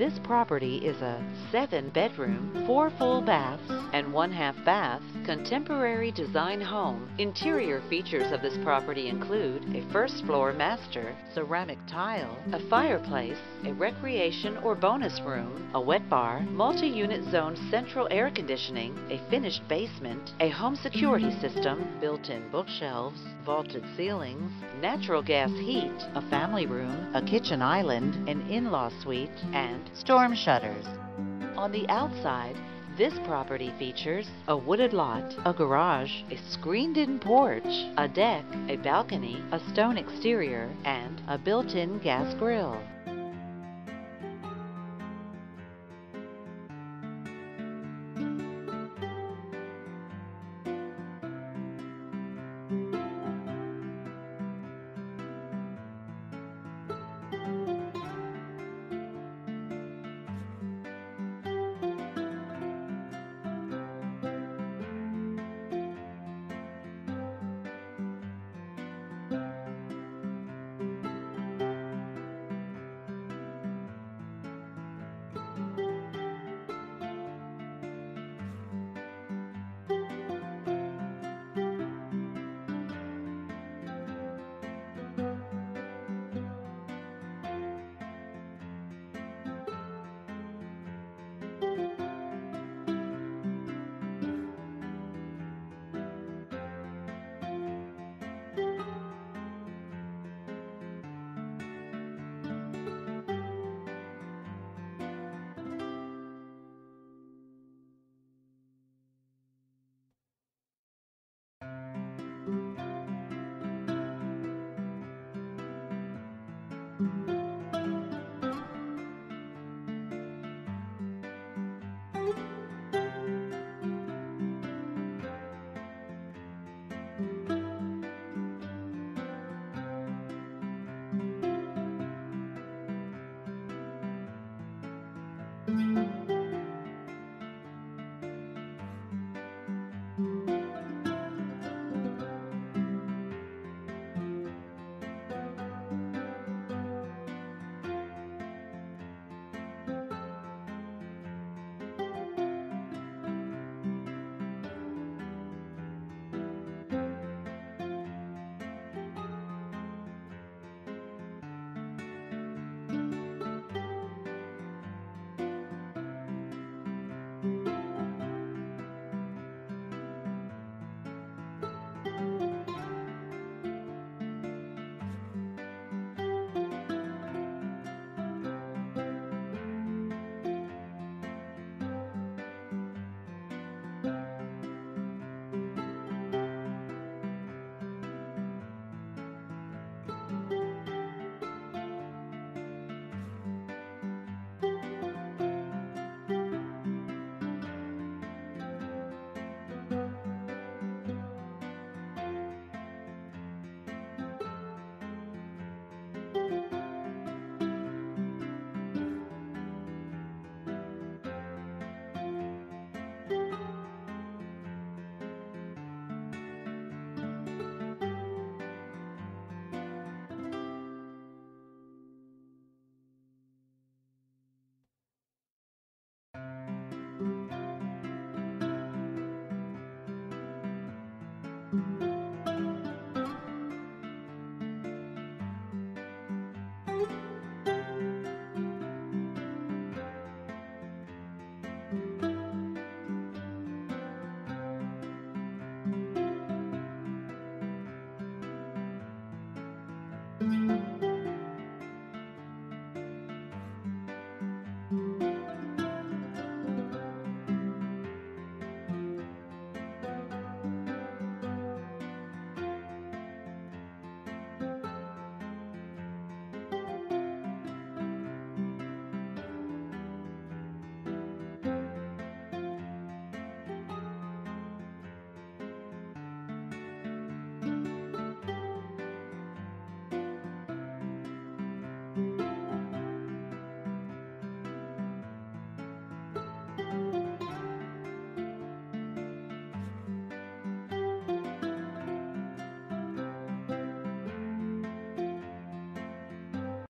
This property is a 7-bedroom, 4 full baths, and 1/2 bath, contemporary design home. Interior features of this property include a first-floor master, ceramic tile, a fireplace, a recreation or bonus room, a wet bar, multi-unit zone central air conditioning, a finished basement, a home security system, built-in bookshelves, vaulted ceilings, natural gas heat, a family room, a kitchen island, an in-law suite, and storm shutters. On the outside, this property features a wooded lot, a garage, a screened-in porch, a deck, a balcony, a stone exterior, and a built-in gas grill.